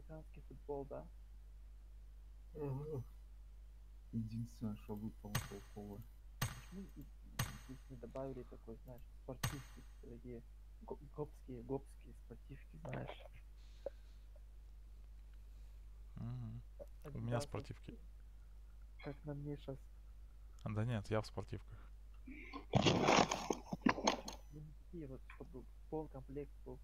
американский футбол, да? Единственное, что выпало толковое. Почему здесь не добавили такой, знаешь, спортивки такие, гопские спортивки, знаешь? У меня Адидасы, спортивки. как на мне сейчас. Да нет, я в спортивках. Ну, не такие вот, чтобы пол комплект был.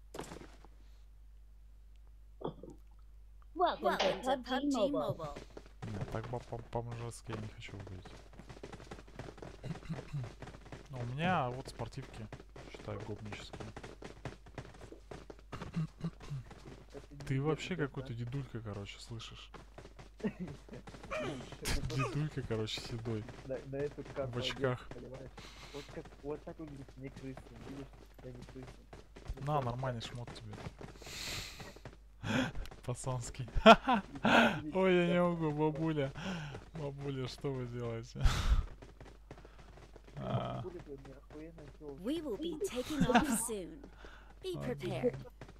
Welcome to PUBG Mobile. Нет, так по-мужски я не хочу выглядеть. Но у меня вот спортивки, считай, гопнические. Ты вообще какой-то дедулька, короче, слышишь? Дедулька, короче, седой. На эту карту В очках. понимаешь? Вот так выглядит не крыса. Видишь, я не крыса. На, нормальный шмот тебе. Пацанский. Ой, я не могу, бабуля. Бабуля, что вы делаете? We will be taking off soon. Be prepared.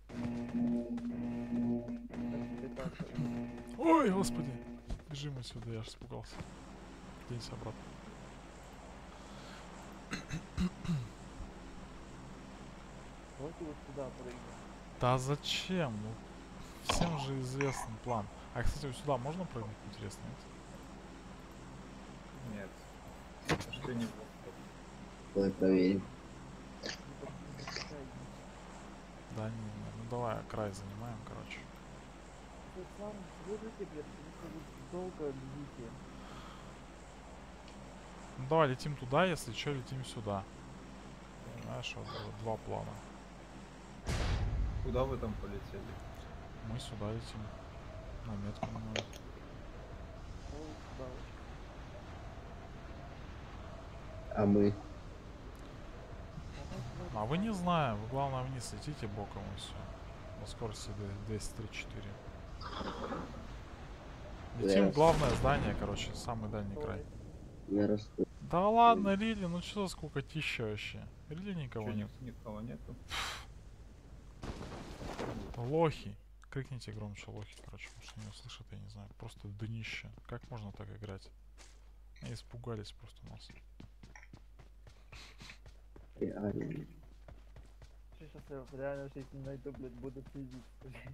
Ой, господи. Бежим отсюда, я аж испугался. Денься обратно. Давайте вот сюда прыгнем. Да зачем? Ну, всем же известный план. А, кстати, вот сюда можно прыгнуть, интересно, нет? Нет. Что не было. Давай проверим. Да, не, ну давай край занимаем, короче. Вы сам выжите, блядь, потому что вы долго бегите. Ну давай летим туда, если что, летим сюда. Понимаешь, вот два плана. Куда вы там полетели? Мы сюда летим. На метку мою. Вот сюда вот. А мы? А вы не знаем, вы главное вниз летите боком и все. На скорости 234. Летим в главное здание, короче, самый дальний край. Я расту. Да ладно, Лили, ну что за скукотища вообще? Лили никого нет. Никого нету. Лохи. Крикните громче лохи, короче, потому что не услышат, я не знаю. Просто днище. Как можно так играть? Они испугались просто нас. Реально. Сейчас я в реальной жизни найду, блядь, буду пиздить, блядь.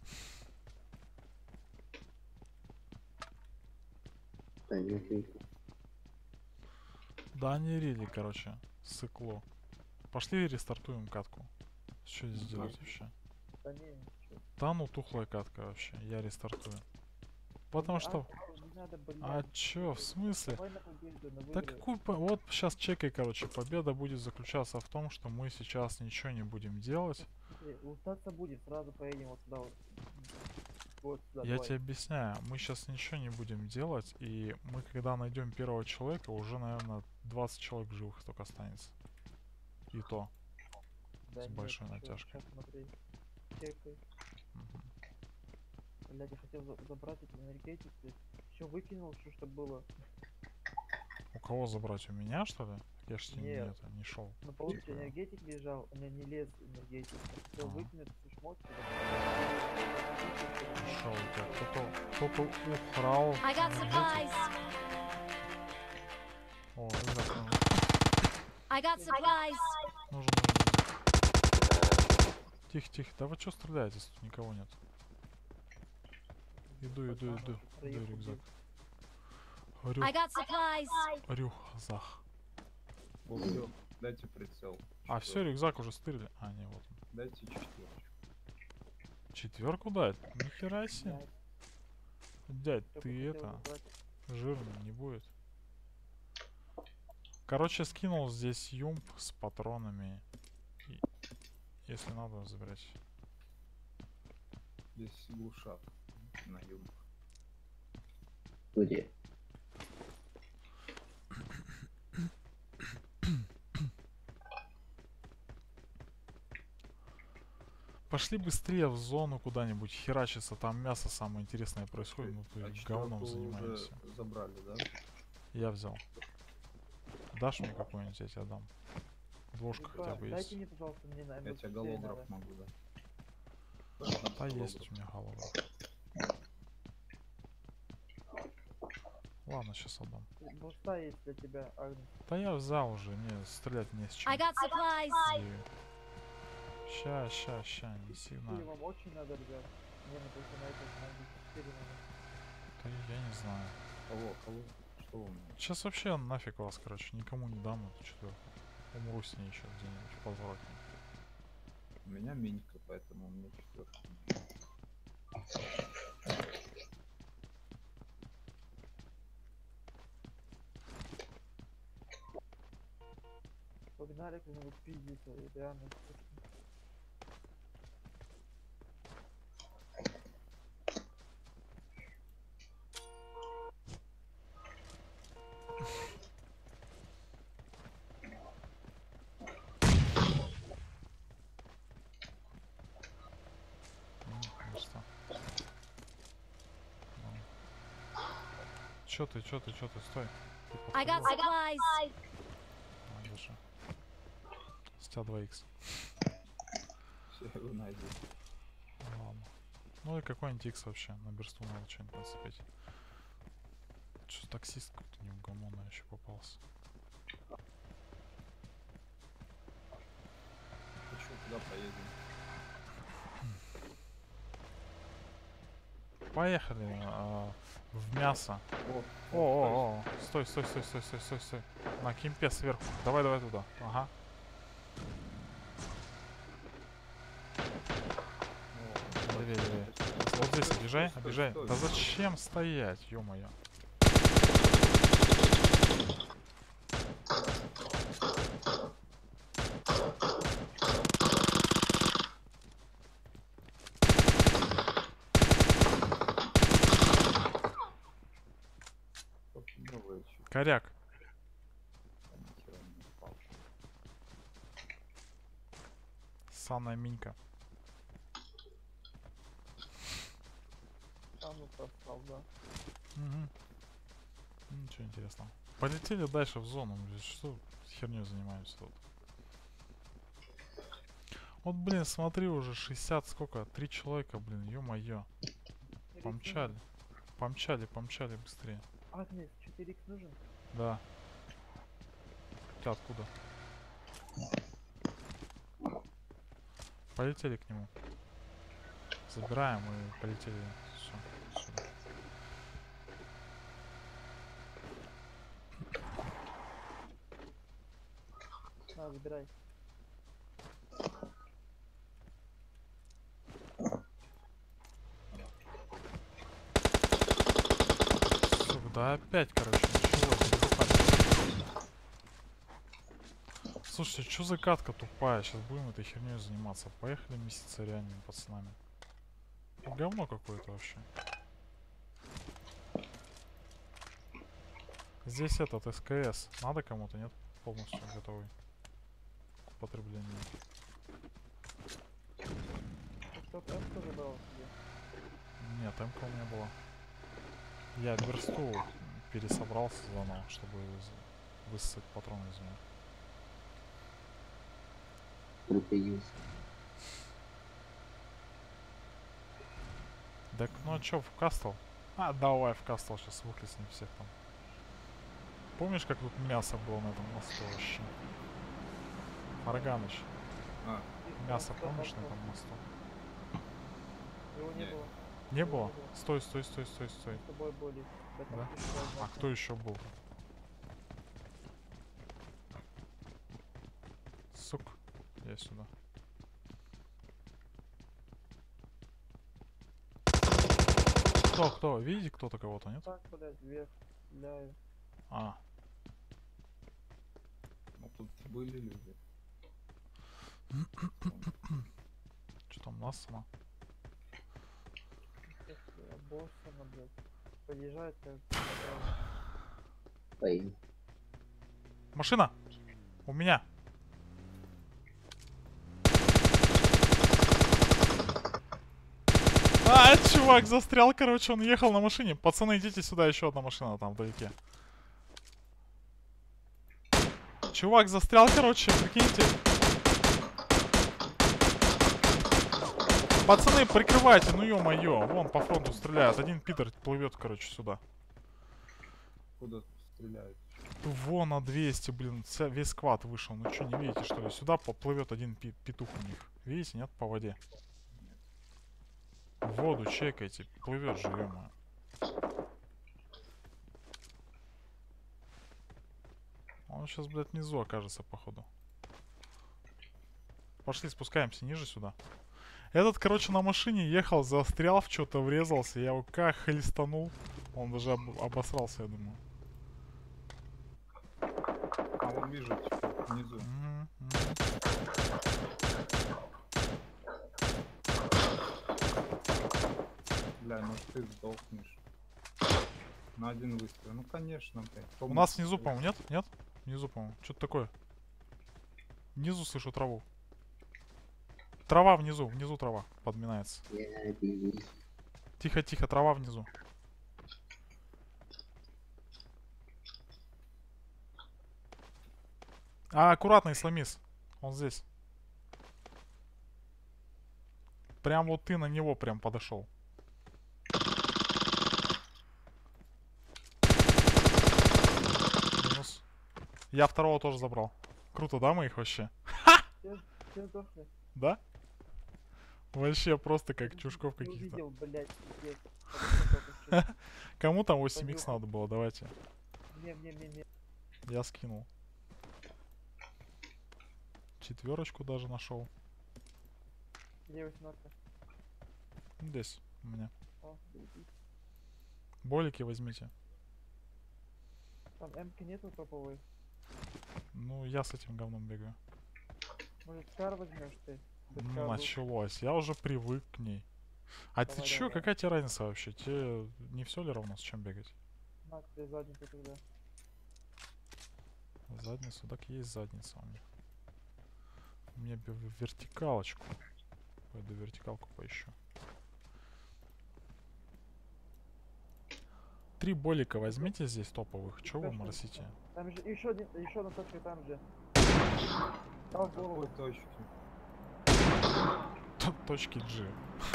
Да нет. Да, не Рили, короче, сыкло. Пошли рестартуем катку. Что здесь делать вообще? Да не, ничего. Да ну тухлая катка вообще, я рестартую. Потому что... Не надо, блядь. А чё, в смысле? Давай на победу, на Да выигрыш. какой... Вот сейчас чекай, короче, победа будет заключаться в том, что мы сейчас ничего не будем делать. Смотри, лутаться будет, сразу поедем вот сюда вот. Вот сюда, Я давай. тебе объясняю, мы сейчас ничего не будем делать, и мы когда найдем первого человека, уже, наверное, 20 человек живых только останется. И то. Да с нет, большой чё, натяжкой. Сейчас смотри. Чекай. Мгм. Блядь, я хотел забрать эту энергетику. Все выкинул, что было. У кого забрать? У меня, что ли? Я ж Нет. не шел. На полке энергетик лежал, у меня не лез энергетик. Все Ага. выкинуть, все шмотки. Шел у тебя. Кто-то украл. I got supplies. О, рюкзак нужен. I got supplies. Нужен. Тихо, тихо. Да вы что стреляете, если тут никого нет? Иду, рюкзак. I got supplies. Рюкзак. Бог, дайте прицел. А все, рюкзак уже стырили. А, не, вот он. Дайте четверочку. Четверку дать? Нихера себе. Дядь, ты это... Жирным не будет. Короче, скинул здесь юмп с патронами. И, если надо, забирать. Здесь глушак на юмах. Где? Пошли быстрее в зону куда-нибудь херачиться, там мясо самое интересное происходит, мы тут говном четвёрку занимаемся. уже забрали, да? Я взял. Дашь мне какой-нибудь, я тебе дам. Двушка хотя бы есть. Дайте мне, пожалуйста, мне на Я тебе МС4 голодров надо. могу, да? Да есть у меня голова. Ладно, сейчас отдам. Буста есть для тебя, Агнес. Да я взял уже, не, стрелять не с чем. I got supplies. Ща, неси Или на. вам очень надо взять? Мне на только на этот на 4 надо. Да я не знаю. Кого? Что у меня? Сейчас вообще нафиг вас, короче, никому не дам эту четверку. Умру с ней еще где-нибудь в подворотне. У меня минька, поэтому у меня 4. Погнали кто-нибудь пиздиться, реально. Просто. Чё ты, стой. Ты I got подходил? supplies. На, держи. С тебя 2х. Все его найду. Ладно. Ну и какой-нибудь икс вообще. На берсту надо что-нибудь нацепить. Что таксист какой-то неугомонный еще попался. Хочу, куда поедем? Поехали в мясо. О, стой. На кемпе сверху. Давай туда. Ага. Левее. Вот здесь объезжай. Стой. Да зачем стоять, ё-моё. Коряк. Санная минька. Самый проспал, да. Угу. Ничего интересного. Полетели дальше в зону. Что херней занимаемся тут? Вот, блин, смотри, уже 60, сколько? 3 человека, блин, ё-моё. Помчали быстрее. Агнес, 4х нужен? Да. Ты откуда? Полетели к нему. Забираем и полетели. Всё, сюда. На, забирай. Сука, да опять, короче, началось. Слушайте, что за катка тупая? Сейчас будем этой херней заниматься. Поехали месяца реальными пацанами. Говно какое-то вообще. Здесь этот СКС. Надо кому-то, нет? Полностью готовый к употреблению. Что МК забрал себе? Нет, МК у меня была. Я версту пересобрался заново, чтобы высосать патроны из нее. Припоявился. Так, ну а чё, в кастл? А, давай в кастл, сейчас выхлестнем всех там. Помнишь, как тут мясо было на этом мосту вообще? Марганыч, А, мясо помнишь на этом мосту? Его не Не. было. Не было? Стой. Мы с тобой были. В этом Да? ключевой А знак. кто еще был? Сук, я сюда. Кто? Видите кто-то кого-то, нет? Так, блядь, вверх. Стреляю. А, ну тут были люди. что там, Лассана? Боссона, блядь. Подъезжает как... Поехали. Машина! У меня! А, чувак застрял, короче, он ехал на машине. Пацаны, идите сюда, еще одна машина там вдалеке. Чувак застрял, короче, прикиньте. Пацаны, прикрывайте, ну ё-моё. Вон по фронту стреляют. Один пидор плывет, короче, сюда. откуда стреляют. Вон на 200, блин, весь сквад вышел. Ну что, не видите, что ли? Сюда поплывет один петух у них. Видите, нет, по воде? В воду чекайте, плывет же, ё-моё. Он сейчас, блядь, внизу окажется, походу. Пошли, спускаемся ниже сюда. Этот, короче, на машине ехал, застрял в что-то, врезался. Я его как хлестанул. Он даже обосрался, я думаю. А он вижу, типа, внизу. Бля, может ты сдохнешь. На один выстрел. Ну конечно, блядь. У нас внизу, по-моему, нет? Нет? Внизу, по-моему. Что-то такое. Внизу слышу траву. Трава внизу, внизу трава подминается. Тихо, тихо, трава внизу. А, аккуратно, исламис. Он здесь. Прям вот ты на него прям подошел. Минус. Я второго тоже забрал. Круто, да, мы их вообще? Все сдохли. Да? Вообще просто как чушков Не каких-то. увидел, блядь, пиздец. Кому там 8х надо было? Давайте. Не. Я скинул. Четверочку даже нашел. Где 18? Здесь у меня. О, заебись. Болики возьмите. Там М-ки нету топовой. Ну, я с этим говном бегаю. Может, Скар возьмешь ты? Ну, началось. Я уже привык к ней. А ты Давай, чё, давай. какая тебе разница вообще? Тебе не все ли равно, с чем бегать? На, тебе задницу тогда. Задницу, так есть задница у меня. Мне бы вертикалочку. Пойду вертикалку поищу. 3 болика возьмите здесь топовых. Чё вы моросите? Там же еще одна точка там же. Там в голову. Какой точки? Точки G.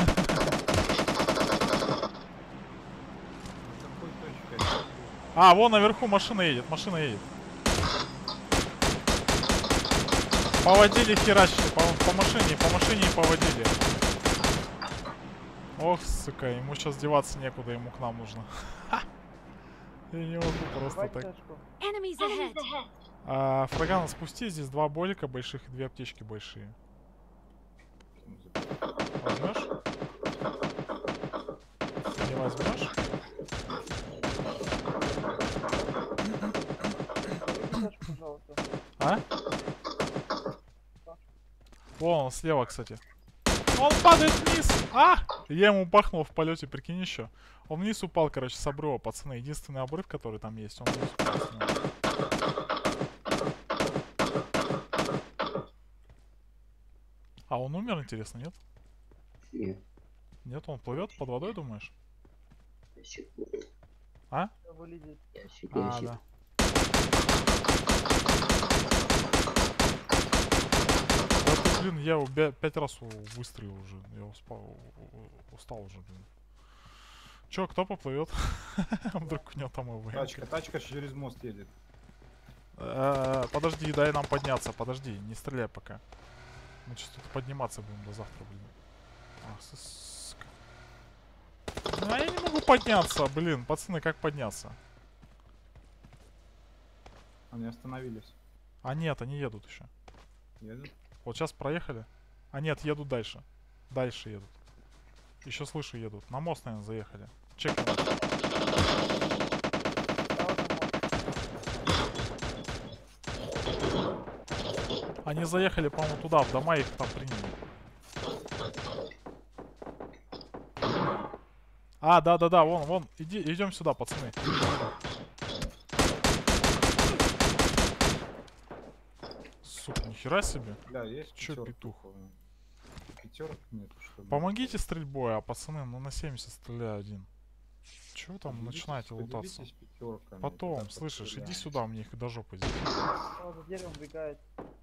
Какой точки? А, вон наверху машина едет, машина едет. Поводили херачили, по машине и поводили. Ох, сука, ему сейчас деваться некуда, ему к нам нужно. Я не могу просто Давай так. тачку. Enemies ahead. А, Фрагана, спусти, здесь 2 болика больших и 2 аптечки большие. Возьмешь? Не возьмешь? Тачку, пожалуйста. А? Вон он слева, кстати. Он падает вниз! А! Я ему бахнул в полете, прикинь еще. Он вниз упал, короче, с обрыва, пацаны. Единственный обрыв, который там есть, он вниз упал с него. А он умер, интересно, нет? Нет. Нет, он плывет под водой, думаешь? Ящик. А? Вылезет. Ящик, А, ящик. да. Да ты, блин, я его 5 раз выстрелил уже. Я устал уже, блин. Чё, кто поплывет? Вдруг у него там ИВ. Тачка через мост едет. Подожди, дай нам подняться. Подожди, не стреляй пока. Мы сейчас тут подниматься будем до завтра, блин. Ах, сука. Ну, а я не могу подняться, блин. Пацаны, как подняться? Они остановились. А нет, они едут еще. Едут? Вот сейчас проехали. А нет, едут дальше. Дальше едут. Еще слышу, едут. На мост, наверное, заехали. Чекай. Они заехали, по-моему, туда, в дома, их там приняли. А, да-да-да, вон. Идем сюда, пацаны. Сука, нихера себе. Бля, есть Чё, пятёрка петух? такого? Пятерок нет, что ли? Помогите стрельбой, а пацаны, ну на 70 стреляю один. Чего вы там начинаете лутаться? Поделитесь пятерками, Потом, тогда слышишь, иди постреляем. сюда, мне их до жопы здесь. Он за деревом убегает.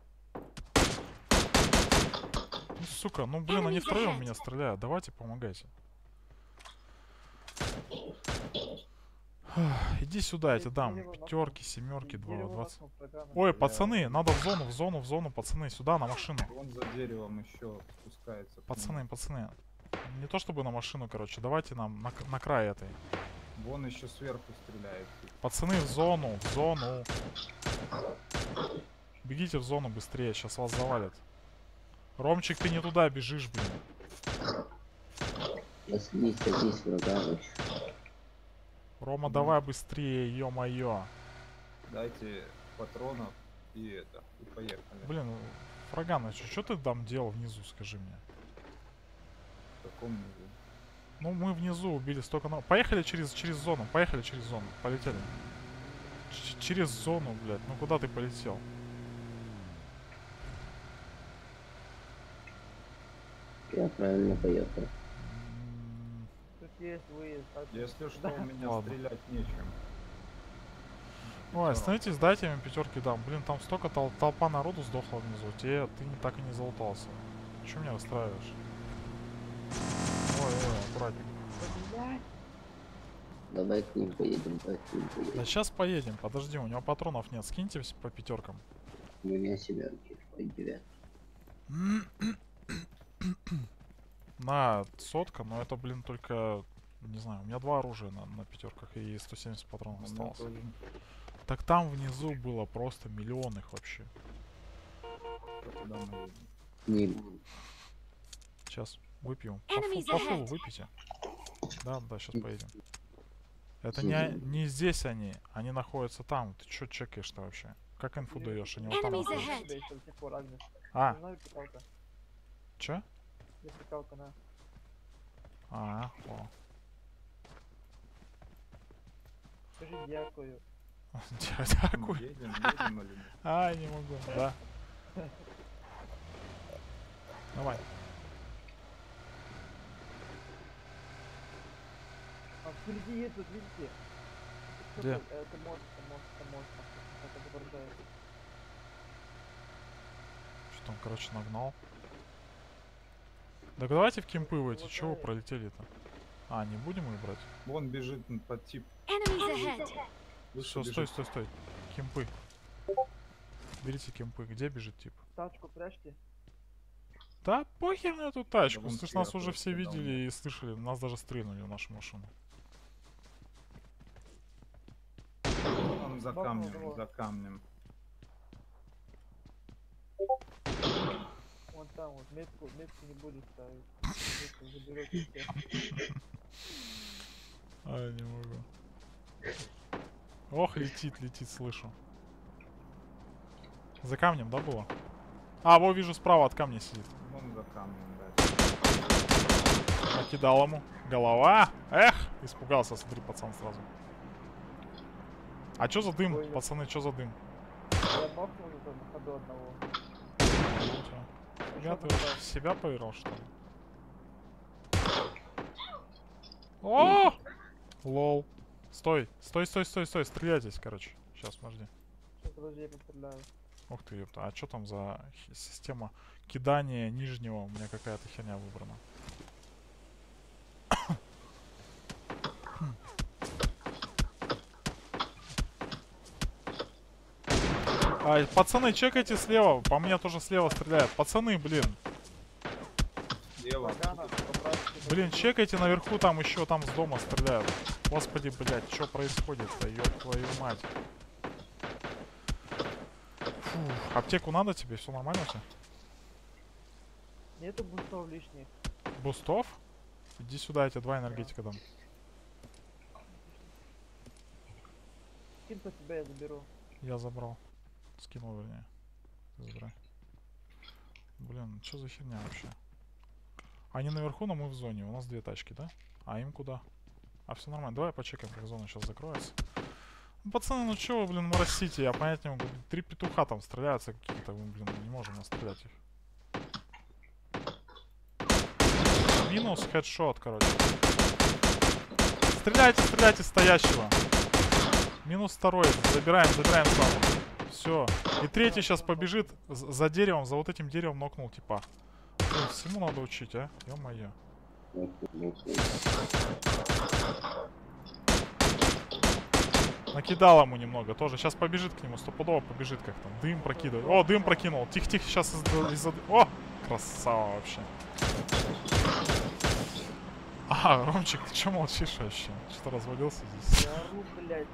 Ну, сука, ну блин, они втроем в меня стреляют. Давайте помогайте. Иди сюда, я тебе дам. Пятерки, семерки, 20. Ой, пацаны, надо в зону, пацаны, сюда, на машину. Вон за деревом еще спускается. Пацаны. Не то чтобы на машину, короче, давайте нам на край этой. Вон еще сверху стреляет. Пацаны, в зону. Бегите в зону быстрее, сейчас вас завалят. Ромчик, ты не туда бежишь, блин. Садись, врага лучше. Рома, давай быстрее, ё-моё. Дайте патронов и поехали. Блин, Фраган, что ты там делал внизу, скажи мне? В каком низу? Ну, мы внизу убили столько... Поехали через зону, полетели. Через зону, блядь, ну куда ты полетел? Я правильно поехал. Тут есть выезд. Если что, у меня Ладно. стрелять нечем. Ой, остановитесь, дайте им пятерки дам. Блин, там столько толпа народу сдохла внизу. Ты так и не залутался. Чё меня расстраиваешь? Ой, аккуратненько. Давай к ним поедем, Да сейчас поедем, подожди, у него патронов нет. Скиньте по пятеркам. У меня семерки, ой, девятки. На сотка, но это, блин, только... Не знаю, у меня 2 оружия на пятерках и 170 патронов осталось. Так там внизу было просто миллион их вообще. Куда мы едем? Не буду. Сейчас выпьем. Enemies По фулу ahead. выпейте. Да, сейчас поедем. Это не здесь они находятся там. Ты чё чекаешь-то вообще? Как инфу даешь? Они вот там Enemies находятся. ahead. А, Знаю, пикалка. чё? Есть пикалка, на. А, о. Скажи дякую. Дякую. Едем или нет? А, не могу, да. Давай. А впереди едут, видите? Где? Это мост. Это отображает. Что там, короче, нагнал. Так давайте в кемпы выйти. Чего вы пролетели-то? А, не будем их брать? Вон бежит под тип. Enemies ahead. Все, стой. Кемпы. Берите кемпы. Где бежит тип? Тачку прячьте. Да похер на эту тачку. вон Слышь, нас сверху уже все кидал видели мне. и слышали. Нас даже стрельнули в нашу машину. Там за Бахнул его. камнем, за камнем. Вон там вот. Метку не буду ставить. Метку заберете все. А, не могу. Ох, летит, слышу. За камнем, да, было? А, во, вижу, справа от камня сидит. Вон за камнем, да. Накидал ему. Голова! Эх! Испугался, смотри, пацан сразу. А чё за дым, Понял. пацаны, чё за дым? Я нокнул уже на ходу одного. Я ты в себя поверил, что ли? О! Лол. Стой, стреляйтесь, короче. Сейчас, подожди. Сейчас, подожди, я постреляю. Ух ты, ёпта. А что там за система кидания нижнего? У меня какая-то херня выбрана. Ай, пацаны, чекайте слева. По мне тоже слева стреляют. Пацаны, блин. Лево. Багана, поправьте. Блин, чекайте наверху, там еще там с дома стреляют. Господи, блядь, что происходит-то? Ёб твою мать. Фух, аптеку надо тебе? Все нормально у тебя? Нету бустов лишних. Бустов? Иди сюда, я тебе 2 энергетика дам. Скин по себя я заберу. Я забрал. Скинул, вернее. Ты забирай. Блин, что за херня вообще? Они наверху, но мы в зоне. У нас 2 тачки, да? А им куда? А все нормально. Давай почекаем, как зона сейчас закроется. Ну, пацаны, ну чё вы, блин, моросите? Я понять не могу. 3 петуха там стреляются какие-то. Мы, блин, не можем настрелять их. Минус хедшот, короче. Стреляйте стоящего. Минус 2. Забираем сразу. Все. И 3 сейчас побежит за деревом, за вот этим деревом нокнул типа. Блин, всему надо учить, а? Ё-моё. Накидал ему немного тоже. Сейчас побежит к нему, стопудово побежит как-то. Дым прокидывает. О, дым прокинул. Тихо-тихо, сейчас из-за... О, красава вообще. А, Ромчик, ты чё молчишь вообще? Что-то развалился здесь? Я ору, блядь,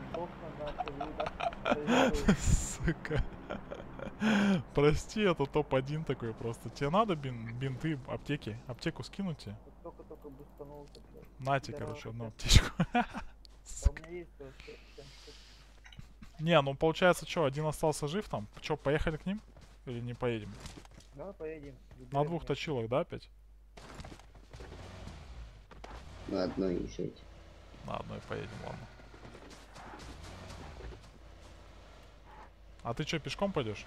дохну нахуй. Сука. Прости, это топ-1 такой просто. Тебе надо бинты, аптеки? Аптеку скинуть тебе? Только бустанулся, блядь. Нате, Да, короче, одну хотя- аптечку. А у меня есть вообще 7 штук. Не, ну получается, что, один остался жив там? Че, поехали к ним? Или не поедем? Давай поедем. На двух точилах, да, опять? На одной езжайте. На одной поедем, ладно. А ты что, пешком пойдешь?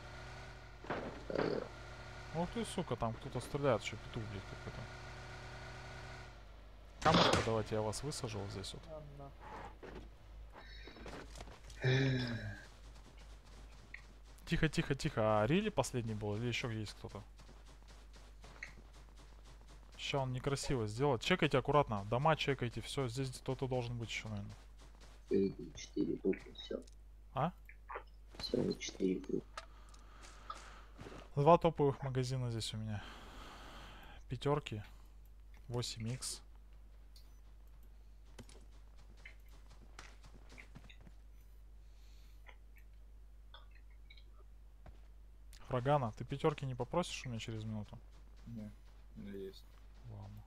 Ух ты, сука, там кто-то стреляет, что петух, блядь, какой-то. Камушка, давайте я вас высажу вот здесь вот. Тихо, тихо, тихо. А Рили последний был или еще есть кто-то? Сейчас он некрасиво сделал. Чекайте аккуратно. Дома чекайте. Все, здесь кто-то должен быть еще, наверное. 4 буквы, все. А? Все, 4 буквы. 2 топовых магазина здесь у меня. Пятерки. 8х. Фрагана, ты пятерки не попросишь у меня через минуту? Не, не есть. Ладно.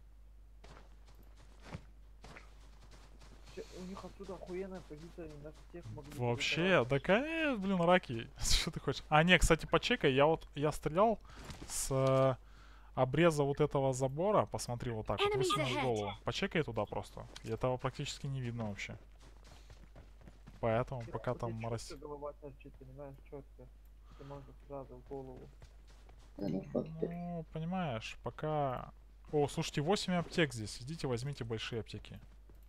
У них оттуда охуенная позиция, они нас всех могли... Вообще, да конечно, блин, раки. Что ты хочешь? А, не, кстати, почекай, я стрелял с обреза вот этого забора. Посмотри, вот так вот, Enemies высунул ahead. голову. Почекай туда просто. И этого практически не видно вообще. Поэтому пока там морось. Голова торчит, понимаешь, четко. Ты можешь сразу в голову. Да, ну фактор. Ну, понимаешь, пока... О, слушайте, 8 аптек здесь. Идите, возьмите большие аптеки.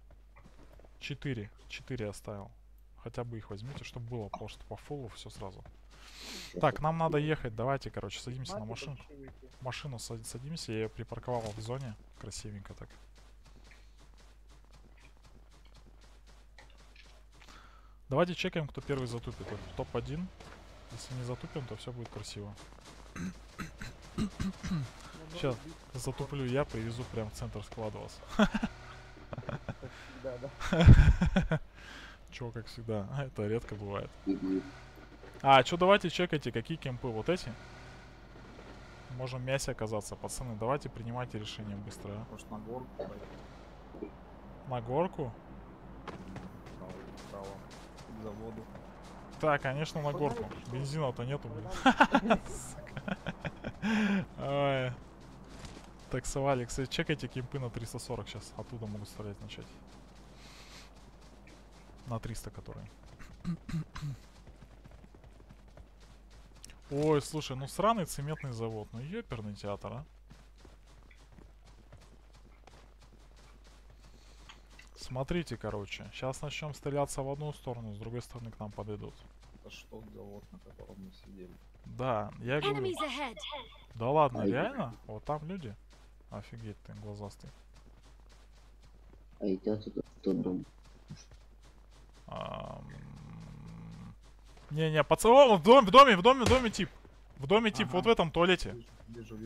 4 оставил. Хотя бы их возьмите, чтобы было просто по фуллу все сразу. Так, нам надо ехать. Давайте, короче, садимся на Маты машину. большие эти. Машину садимся. Я ее припарковал в зоне. Красивенько так. Давайте чекаем, кто первый затупит. Это топ-1. Если не затупим, то все будет красиво. Ну, Сейчас может быть, затуплю я, привезу прям в центр склада вас. как всегда, да. Чё, как всегда. Это редко бывает. Мгм. А, чё, давайте чекайте, какие кемпы. Вот эти? Можем в мясе оказаться, пацаны. Давайте принимайте решение быстро. А. Может на горку пойти? На горку? Право. К заводу. Да, конечно, на горку. Бензина-то нету, блин. Ой. Так, Савали, кстати, чекайте кемпы на 340 сейчас. Оттуда могут стрелять начать. На 300 которые. Ой, слушай, ну сраный цементный завод. Ну ёперный театр, а. Смотрите, короче. Сейчас начнем стреляться в одну сторону, с другой стороны к нам подойдут. Это что завод, на котором мы сидели? Да, я говорю. Enemies ahead. Да ладно, Ай. реально? Вот там люди? Офигеть ты, глазастый. А идет туда, в тот дом. Не-не, пацан, о, в доме тип. В доме тип, Ага. вот в этом туалете. Вижу.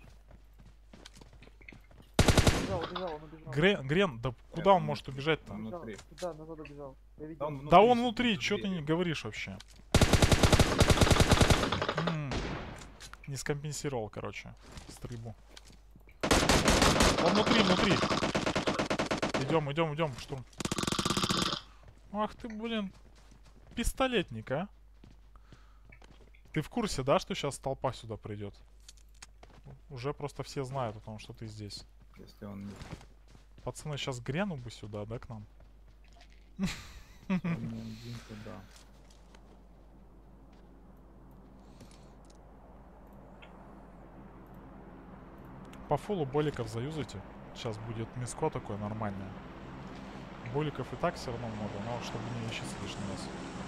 Убежал, он убежал. Грен, да куда он может убежать-то? Он Убежал, внутри. Туда, назад убежал. Я видел. Да он сидит, внутри, в что ты двери. не говоришь вообще? Не скомпенсировал, короче, стрельбу. Он внутри. Идем, штурм. Ах ты, блин, пистолетник, а? Ты в курсе, да, что сейчас толпа сюда придет? Уже просто все знают о том, что ты здесь. Если он не Пацаны, сейчас грену бы сюда, да, к нам? он не один, то да. По фулу боликов заюзайте. Сейчас будет миско такое нормальное. Боликов и так все равно много, но чтобы не лечиться лишний раз.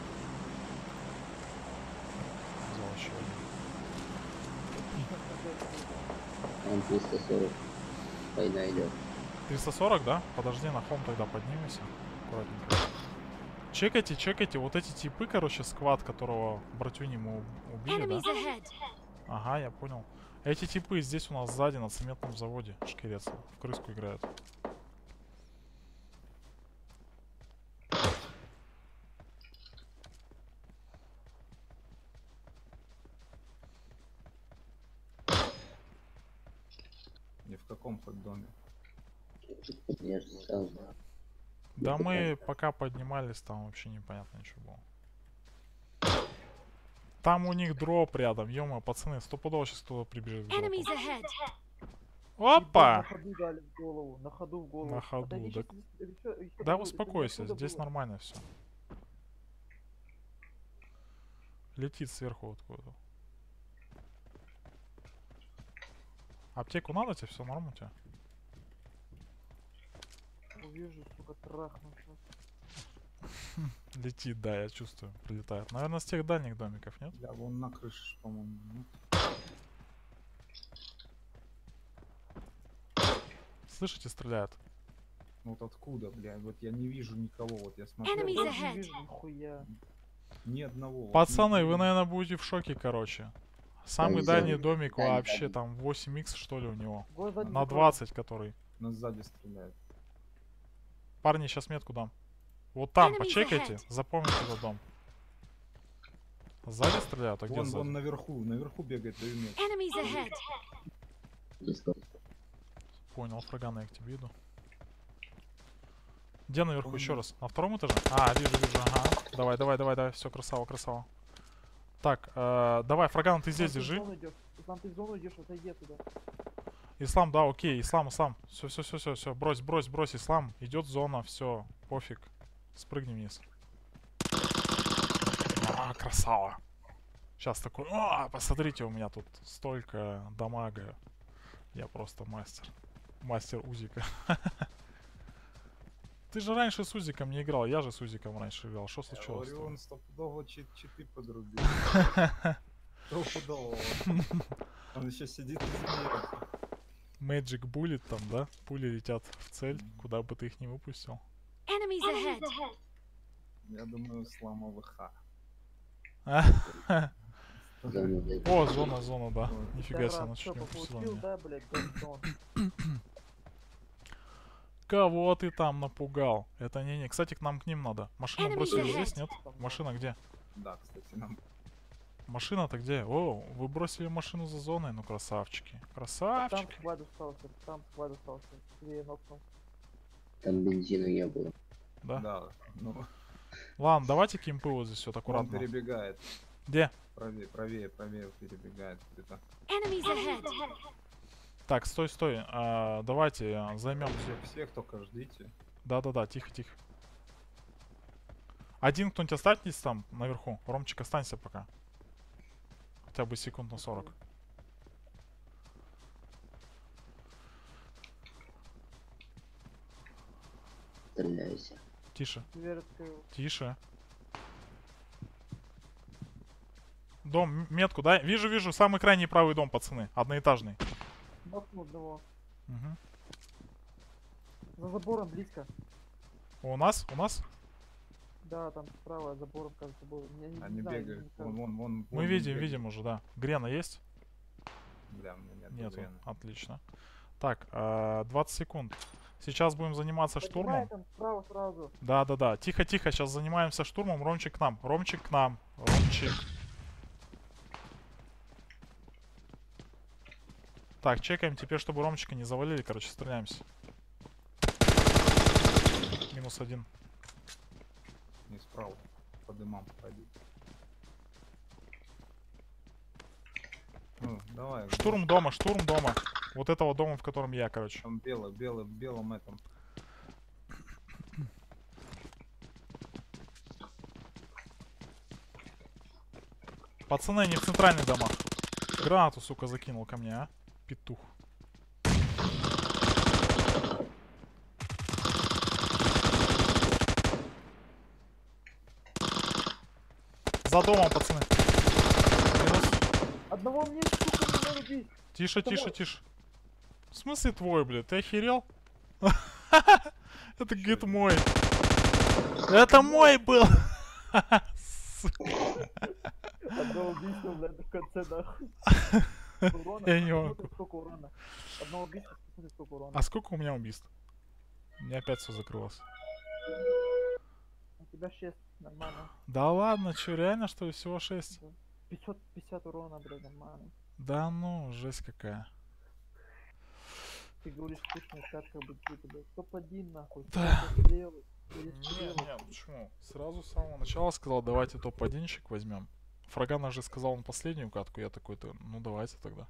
Взял еще один. Он 340. Война идет. 340, да? Подожди, на хом тогда поднимемся. Аккуратненько. Чекайте, чекайте. Вот эти типы, короче, сквад, которого братюни мы убили, Enemies да? ahead. Ага, я понял. Эти типы здесь у нас сзади на цементном заводе шкерятся. В крыску играют. И в каком хоть доме? Я же сразу. Да мы пока поднимались, там вообще непонятно ничего было. Там у них дроп рядом, ё-моё, пацаны, стопудово сейчас кто-то прибежит к дропу. Enemies ahead. Ебать, Опа! на ходу дали в голову, на ходу в голову. На ходу, Отойди, да. щас ещё Да дадут, успокойся, это здесь было. нормально все. Летит сверху откуда-то. Аптеку надо тебе? Все норм у тебя? Увижу, сука, трахну сейчас. Летит, да, я чувствую, прилетает. Наверное, с тех дальних домиков, нет? Да, вон на крыше, по-моему. нет? Слышите, стреляют. Ну вот откуда, блядь? Вот я не вижу никого. Вот я смотрю. Enemies Я тоже ahead. не вижу нихуя. Ни одного. вот Пацаны, ни- вы, наверное, будете в шоке, короче. Самый Нельзя. дальний домик Да, вообще, нельзя. там 8х, что ли, у него. Вот сзади На закрой. 20, который. Нас сзади стреляют. Парни, сейчас метку дам. Вот там, Enemies почекайте, ahead. запомните этот дом. Сзади стреляют, а где Вон, сзади? вон наверху бегает, даю меч. Enemies ahead. Близко. Понял, фрагана, я к тебе иду. Где наверху Вон еще на- раз? На втором этаже? А, вижу, ага. Давай, все, красава, красава. Так, давай, фраган, ты здесь Ислам, держи. в зону идёшь. Ислам, ты в зону идешь, отойди оттуда. Ислам, да, окей, Ислам. Все, брось, Ислам. Идет зона, все, пофиг. Спрыгни вниз. А, красава. Сейчас такой, посмотрите, у меня тут столько дамага. Я просто мастер. Мастер Узика. Ты же раньше с Узиком не играл, я же с Узиком раньше играл. Что Я случилось? говорю, он стопудово читы подрубил. Стопудово. Он еще сидит и смеется. Magic Bullet там, да? Пули летят в цель, куда бы ты их не выпустил. Enemies ahead. Я думаю, слама ВХ. Зону дать. О, зона, да. Ой, Нифига себе, Да, она всё, чуть не упустила получил, меня. да, блядь, Гастон. Кого ты там напугал? Это не. Кстати, к ним надо. Машину Enemies бросили ahead. здесь, нет? Машина где? Да, кстати, нам Машина-то где? О, вы бросили машину за зоной, ну красавчики. Там Красавчики. сквад остался, Две нокнул. Там бензина не было. Да? да, ну, Ладно, давайте кемпы вот здесь вот он аккуратно. перебегает. Где? Правее перебегает где-то. Enemies ahead. Так, стой. Давайте займем. Всех только ждите. Да, тихо. Один кто-нибудь останетесь там наверху. Ромчик, останься пока. Хотя бы секунд на 40. Стреляйся. Тише. Дверь открыл. Тише. Дом, метку, да? Вижу, самый крайний правый дом, пацаны. Одноэтажный. Нокнул одного. Мгм. За забором близко. У нас? Да, там справа забором, кажется, был. Я не Они знаю, бегают. не кажется. Вон Мы видим уже, да. Грена есть? Бля, у меня нет Нету. грены. Отлично. Так, 20 секунд. Сейчас будем заниматься Поднимай штурмом. там справа сразу. Да. Тихо. Сейчас занимаемся штурмом. Ромчик к нам. Ромчик. Так, чекаем теперь, чтобы Ромчика не завалили. Короче, стреляемся. -1. Не справа. По дымам пойди. Ну, давай. Штурм дома. Вот этого дома, в котором я, короче. Там белом этом. Пацаны, они в центральных домах. Гранату, сука, закинул ко мне, а? Петух. За домом, пацаны. Минус. Одного мне, сука, не надо бить. Тише. В смысле твой, блядь? Ты охерел? Это гет мой. Это мой был! Сука. Одно убийство, блядь, в конце, нахуй. Урона, Я не посмотри, могу. сколько урона. Одно убийство, посмотри, сколько урона. А сколько у меня убийств? У меня опять все закрылось. У тебя 6, нормально. Да ладно, чё, реально что ли всего 6? 550 урона, блядь, нормально. Да ну, жесть какая. Ты говоришь, скучная катка будет, блядь. Топ-1, нахуй. Да. Стрелы. Не, почему? Сразу с самого начала сказал, давайте топ-1 возьмем. Фрагана же сказал он последнюю катку, я такой-то, ну давайте тогда.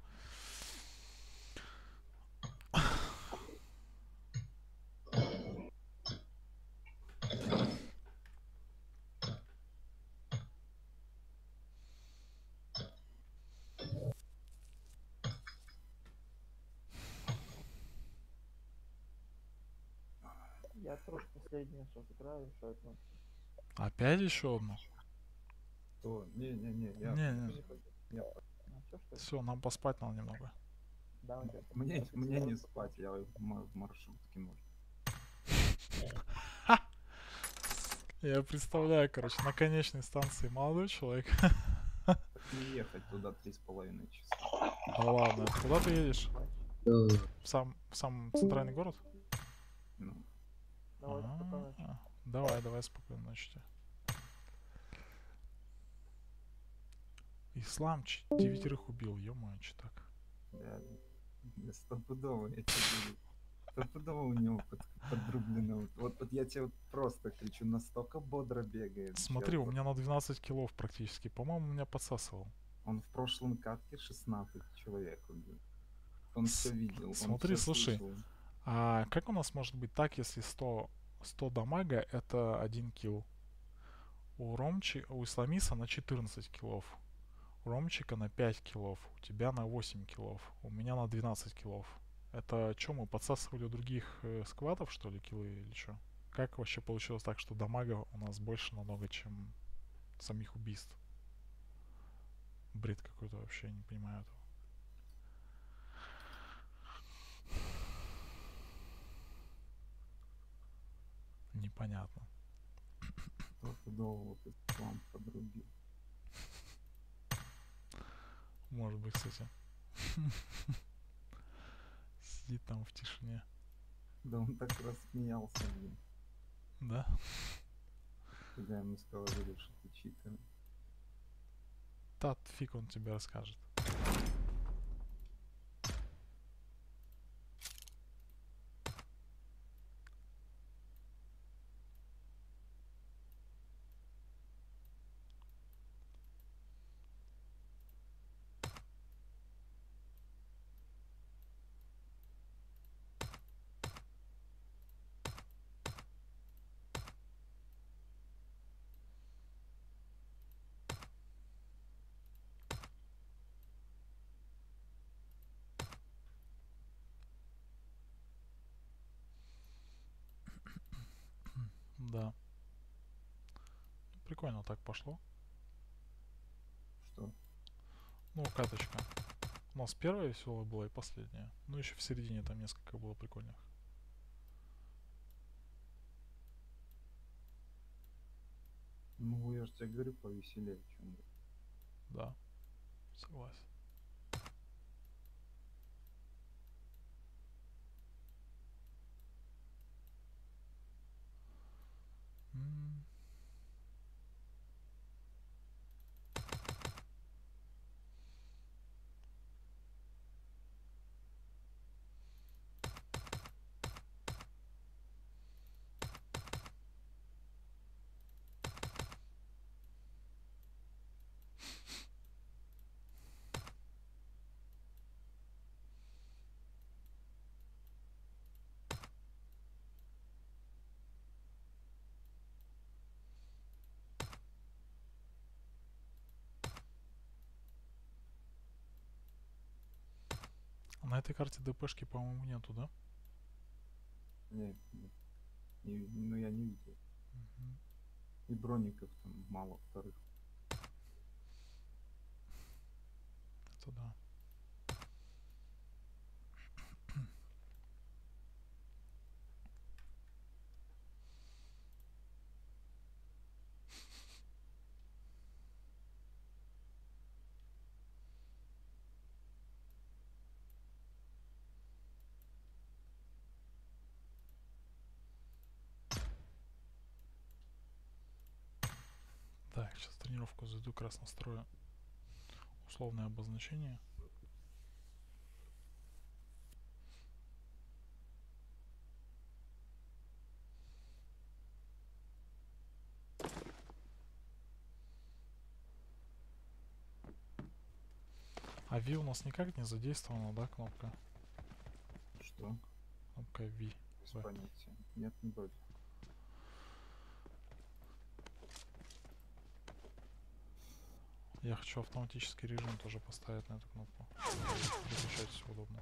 Я тоже последнюю сейчас играю, что это. Опять еще одну? То, не-не-не, я... Не-не. я- Ну, чё, что ли? Все, нам поспать надо немного. Давайте. Мне не спать, я в маршрутке может. Я представляю, короче, на конечной станции молодой человек. Так не ехать туда 3,5 часа. Да ладно, куда ты едешь? Э, В сам центральный город? Ну, Давай, спокойной ночи. Давай, спокойной ночи тебе. Ислам 9 убил, ё-моё, че так? я стопудово, я тебе говорю. Стопудово у него подрублено. Вот я тебе вот просто кричу, настолько бодро бегает. Смотри, чел. у меня на 12 килов практически. По-моему, меня подсасывал. Он в прошлом катке 16 человек убил. Он все видел. Смотри, он всё слушай. слышал. А как у нас может быть так, если 100 дамага это 1 килл? У Исламиса на 14 киллов. У Ромчика на 5 киллов. У тебя на 8 киллов. У меня на 12 киллов. Это что, мы подсасывали у других сквадов, что ли, киллы или что? Как вообще получилось так, что дамага у нас больше намного, чем самих убийств? Бред какой-то вообще, я не понимаю этого. Непонятно. Стопудово вот этот вам подрубил. Может быть, кстати. Сидит там в тишине. Да он так рассмеялся, блин, Да? когда ему сказали, что ты читер. Да, фиг он тебе расскажет. Да. Прикольно так пошло. Что? Ну, каточка. У нас первая веселая была и последняя. Ну, еще в середине там несколько было прикольных. Ну, я же тебе говорю, повеселее чем-то. Да. Согласен. М. На этой карте ДПшки, по-моему, нету, да? Нет, ну я не видел. Мгм. И броников там мало вторых. Это да. тренировку зайду как раз настрою условное обозначение. А V у нас никак не задействована, да, кнопка? Что? Кнопка V. Без В. понятия. Нет, не вроде. Я хочу автоматический режим тоже поставить на эту кнопку. Переключать все удобно.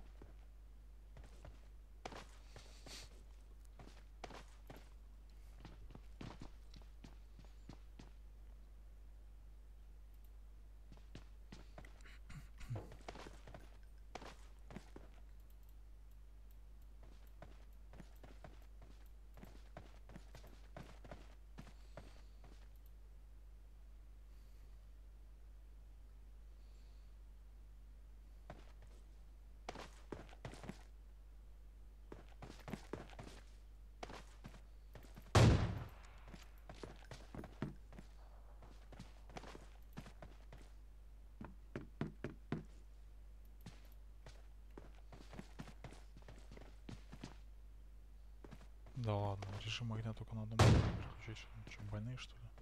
Да ладно, режим огня только на одном уровне переключить. Что, больные что ли?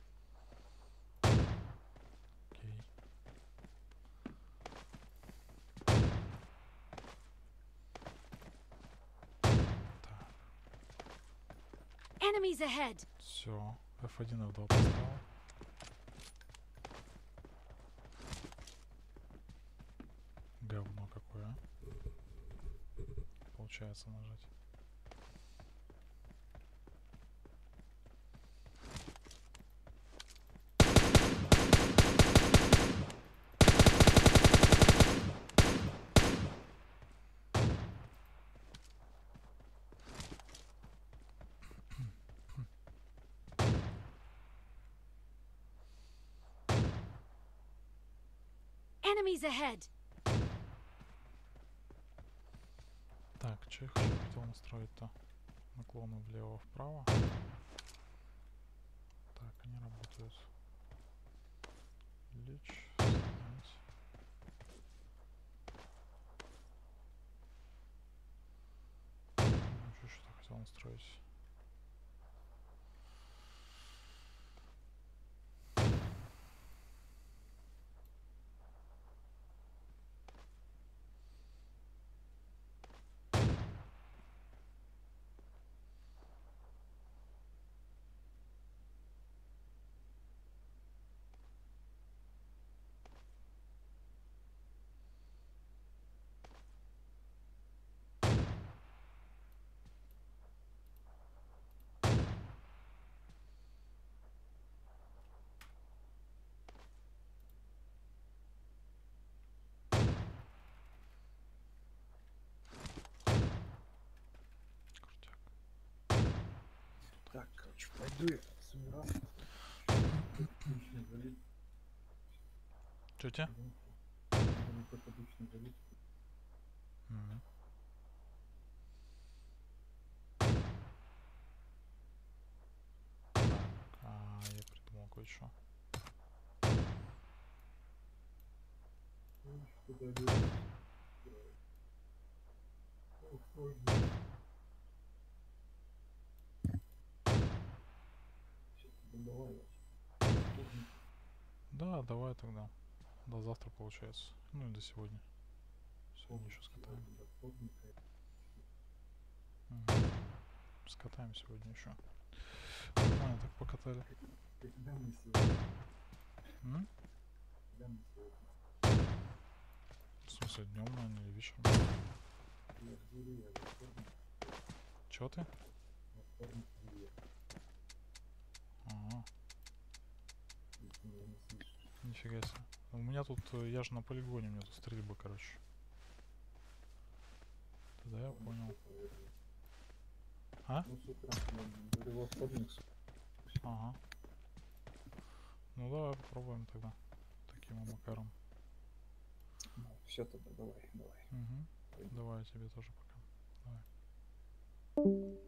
Окей. Так, Enemies ahead! все. F1, F2 поставил. Говно какое, а? Получается нажать. Enemies ahead! Так, что я хотел настроить-то? Наклоны влево-вправо. Так, они работают. Лечь, снять. Еще что-то хотел настроить. Крутяк. Так, короче, пойду я собираться. Обычно залить. Чё тебе? Как обычно залить. Мгм. Я придумал кое-что. Куда лезть? Ох, сложно. Давай. Да, давай тогда. До завтра получается. Ну и до сегодня. Сегодня еще скатаем. Мгм. Скатаем сегодня еще. Нормально так покатали. Когда мы сегодня? М? Когда мы сегодня? В смысле, днем, наверное, или вечером? Я в Юрии, я во вторник. Чё ты? Во вторник в Юрии. Ага, Если меня не слышишь. нифига себе. У меня тут, я же на полигоне, у меня тут стрельбы, короче. Тогда я понял. А? Ну, с утра. Говорю, во вторник. Ага. Ну давай попробуем тогда. Таким макаром. Ну, все тогда, давай, давай. Угу. Давай, тебе тоже пока. Давай.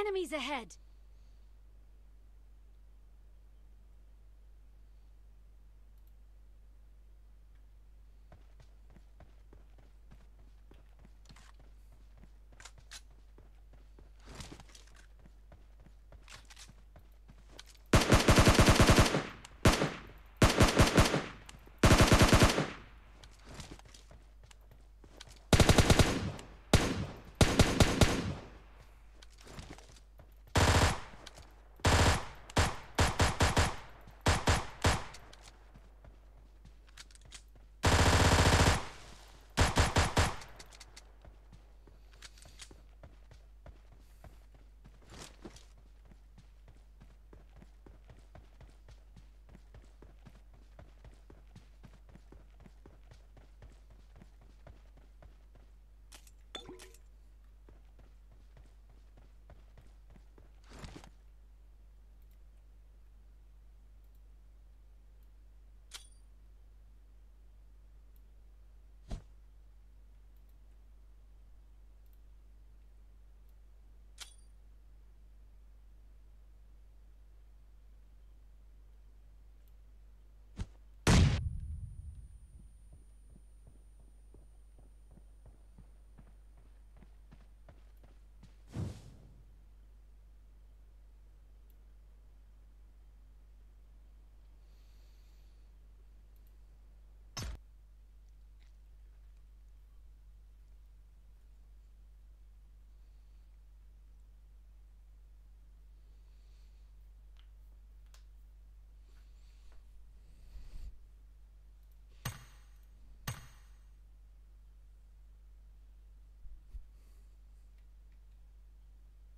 Enemies ahead!